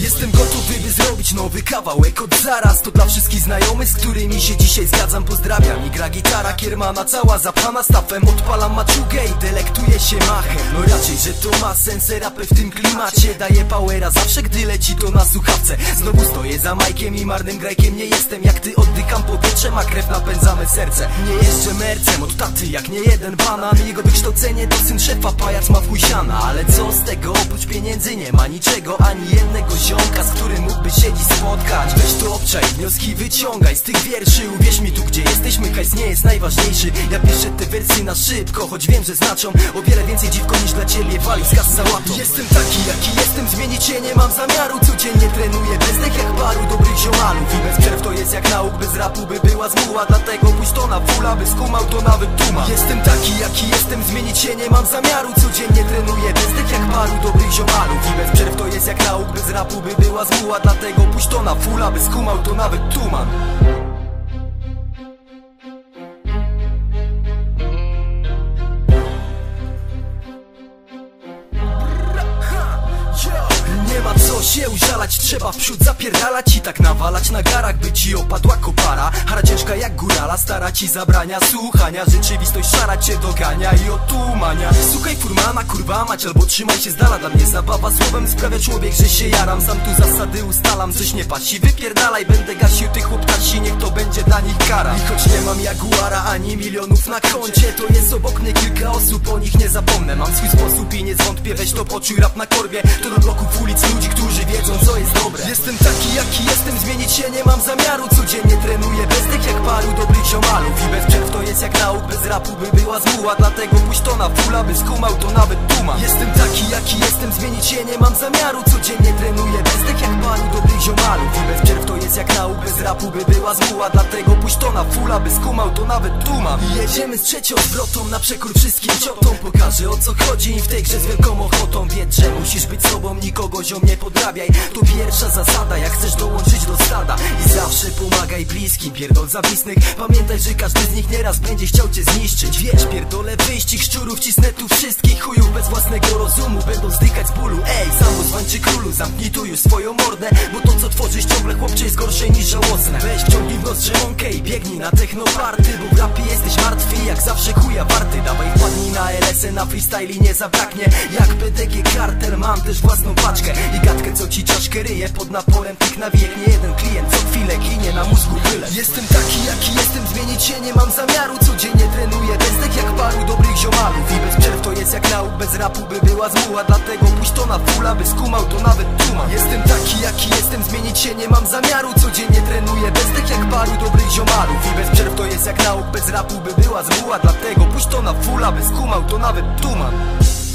Jestem gotowy, by zrobić nowy kawałek od zaraz. To dla wszystkich znajomych, z którymi się dzisiaj zgadzam. Pozdrawiam, i gra gitara Kiermana, cała zapchana stawem. Odpalam maczugę i delektuję się machem. No raczej, że to ma sens, rapy w tym klimacie. Daję powera zawsze, gdy leci to na słuchawce. Znowu stoję za majkiem i marnym grajkiem nie jestem. Jak ty oddycham powietrzem, a krew napędza me serce. Nie jeżdżę mercem od taty jak nie jeden banan. Jego wykształcenie to syn szefa, pajac ma w chuj siana. Ale co z tego, oprócz pieniędzy nie ma niczego, ani jednego ziomka, z którym mógłby się dziś spotkać. Weź to obczaj, wnioski wyciągaj z tych wierszy. Uwierz mi, tu gdzie jesteśmy, hajs nie jest najważniejszy. Ja piszę te wersje na szybko, choć wiem, że znaczą o wiele więcej dziwko niż dla ciebie walizka z sałatą. Jestem taki jaki jestem, zmienić się nie mam zamiaru. Codziennie trenuję bezdech jak paru dobrych ziomalów. I bez przerw to jest jak nauk, bez rapu by była zmuła. Dlatego pójść to na fula, by skumał to nawet tuma. Jestem taki jaki jestem, zmienić się nie mam zamiaru. Codziennie trenuję bezdech jak paru dobrych ziomalów. I bez przerw to jest jak nauk, bez rapu by była zmuła. Dlatego pójść to na fula, by skumał to nawet tuman. Nie ma co się użalać, trzeba w przód zapierdalać i tak nawalać na garach, by ci opadła kopara. Hara ciężka jak górala, stara ci zabrania słuchania. Rzeczywistość szara cię dogania i otumania. Słuchaj furmana, kurwa mać, albo trzymaj się z dala. Dla mnie zabawa słowem sprawia człowiek, że się jaram. Sam tu zasady ustalam, coś nie pasi, wypierdalaj. Będę gasił tych chłoptaci, niech to będzie dla nich kara. I choć nie mam jaguara ani milionów na koncie, to jest obok mnie kilka osób, o nich nie zapomnę. Mam swój sposób i nie zwątpię, weź to poczuj, rap na korbie. To do bloków ulic ludzi, którzy wiedzą co jest dobre. Jestem taki jaki jestem, zmienić się nie mam zamiaru. Codziennie trenuję bezdech jak paru dobrych ziomalów. I bez przerw to jest jak nauk, bez rapu by była zmuła. Dlatego pójść to na fula, by skumał to nawet tuma. Jestem taki jaki jestem, zmienić się nie mam zamiaru. Codziennie trenuję bezdech jak paru dobrych ziomalów. I bez przerw to jest jak nauk, bez rapu by była zmuła. Dlatego pójść to na fula, by skumał to nawet tuma. I jedziemy z trzecią zwrotą na przekór wszystkim ciotom. Pokażę o co chodzi w tej grze z wielką ochotą. Wiedz, że musisz być sobą, nikogo ziom nie podrabiaj. To pierwsza zasada, jak chcesz dołączyć do stada. I zawsze pomagaj bliskim, pierdol zawisnych. Pamiętaj, że każdy z nich nieraz będzie chciał cię zniszczyć. Wiesz, pierdolę wyścig szczurów, cisnę tu wszystkich chujów bez własnego rozumu, będą zdychać z bólu. Ej, samozwańczy królu, zamknij tu już swoją mordę, bo to co tworzysz ciągle chłopcze jest gorsze niż żałosne. Weź wciągnij w nos drzemąkę i biegnij na technoparty, bo w rapie jesteś martwy, jak zawsze chuja warty. Dawaj wpadnij na LS-y, na freestyle nie zabraknie. Jak PDG Kartel, mam też własną paczkę i gadkę co ci czaszkę ryje pod naporem tych nawijek. Nie jeden klient co chwilę ginie na mózgu tyle. Jestem taki jaki jestem, zmienić się nie mam zamiaru. Codziennie trenuję bezdech jak paru dobrych ziomalów. I bez przerw to jest jak nauk, bez rapu by była zmuła. Dlatego pójść to na fula, by skumał to nawet tuma. Jestem taki jaki jestem, zmienić się nie mam zamiaru. Codziennie trenuję bezdech jak paru dobrych ziomalów. I bez przerw to jest jak nauk, bez rapu by była zmuła. Dlatego pójść to na fula, by skumał to nawet tuman.